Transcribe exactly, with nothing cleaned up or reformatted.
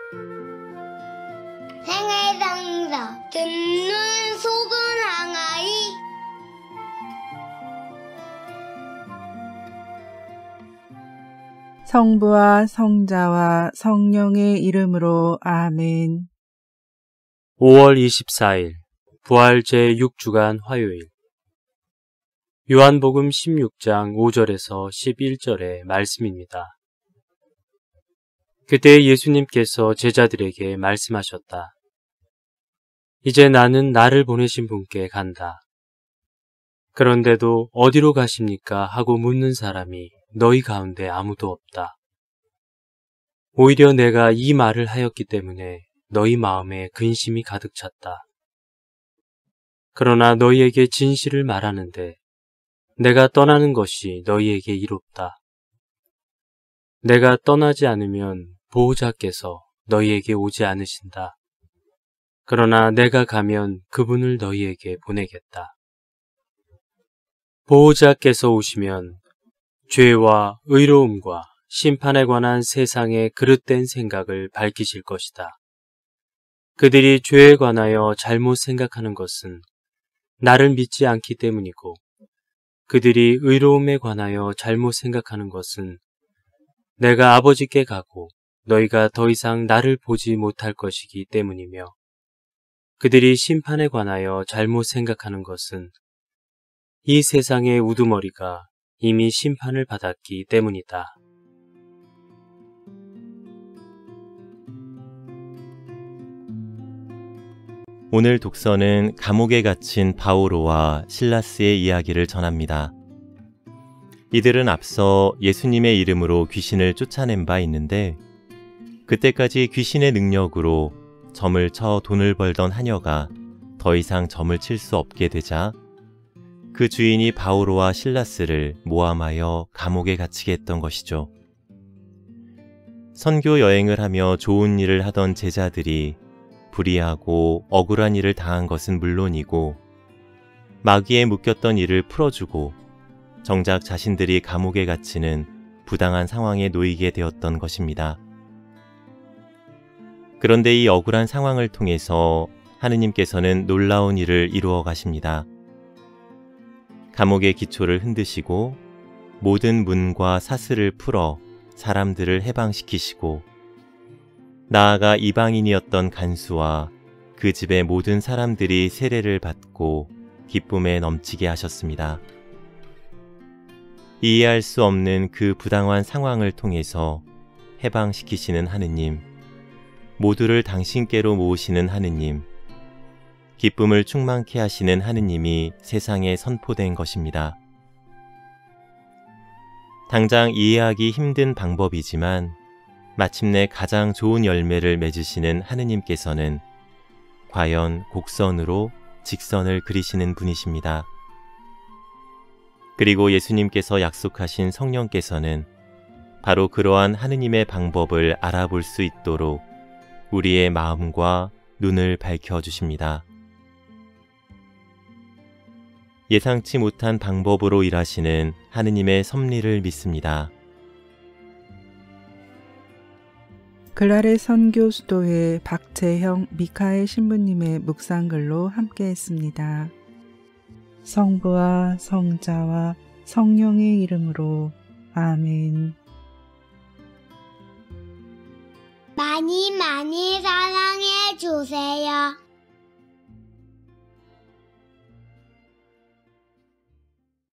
생애상사 듣는 속은 항아리. 성부와 성자와 성령의 이름으로 아멘. 오월 이십사일 부활 제육 주간 화요일. 요한복음 십육장 오절에서 십일절의 말씀입니다. 그때 예수님께서 제자들에게 말씀하셨다. 이제 나는 나를 보내신 분께 간다. 그런데도 어디로 가십니까? 하고 묻는 사람이 너희 가운데 아무도 없다. 오히려 내가 이 말을 하였기 때문에 너희 마음에 근심이 가득 찼다. 그러나 너희에게 진실을 말하는데 내가 떠나는 것이 너희에게 이롭다. 내가 떠나지 않으면 보호자께서 너희에게 오지 않으신다. 그러나 내가 가면 그분을 너희에게 보내겠다. 보호자께서 오시면 죄와 의로움과 심판에 관한 세상의 그릇된 생각을 밝히실 것이다. 그들이 죄에 관하여 잘못 생각하는 것은 나를 믿지 않기 때문이고 그들이 의로움에 관하여 잘못 생각하는 것은 내가 아버지께 가고 너희가 더 이상 나를 보지 못할 것이기 때문이며 그들이 심판에 관하여 잘못 생각하는 것은 이 세상의 우두머리가 이미 심판을 받았기 때문이다. 오늘 독서는 감옥에 갇힌 바오로와 실라스의 이야기를 전합니다. 이들은 앞서 예수님의 이름으로 귀신을 쫓아낸 바 있는데 그때까지 귀신의 능력으로 점을 쳐 돈을 벌던 하녀가 더 이상 점을 칠 수 없게 되자 그 주인이 바오로와 실라스를 모함하여 감옥에 갇히게 했던 것이죠. 선교 여행을 하며 좋은 일을 하던 제자들이 불의하고 억울한 일을 당한 것은 물론이고 마귀에 묶였던 이를 풀어주고 정작 자신들이 감옥에 갇히는 부당한 상황에 놓이게 되었던 것입니다. 그런데 이 억울한 상황을 통해서 하느님께서는 놀라운 일을 이루어 가십니다. 감옥의 기초를 흔드시고 모든 문과 사슬을 풀어 사람들을 해방시키시고 나아가 이방인이었던 간수와 그 집의 모든 사람들이 세례를 받고 기쁨에 넘치게 하셨습니다. 이해할 수 없는 그 부당한 상황을 통해서 해방시키시는 하느님, 모두를 당신께로 모으시는 하느님, 기쁨을 충만케 하시는 하느님이 세상에 선포된 것입니다. 당장 이해하기 힘든 방법이지만 마침내 가장 좋은 열매를 맺으시는 하느님께서는 과연 곡선으로 직선을 그리시는 분이십니다. 그리고 예수님께서 약속하신 성령께서는 바로 그러한 하느님의 방법을 알아볼 수 있도록 우리의 마음과 눈을 밝혀주십니다. 예상치 못한 방법으로 일하시는 하느님의 섭리를 믿습니다. 글라레 선교 수도회 박재형 미카엘 신부님의 묵상글로 함께했습니다. 성부와 성자와 성령의 이름으로 아멘. 많이 많이 사랑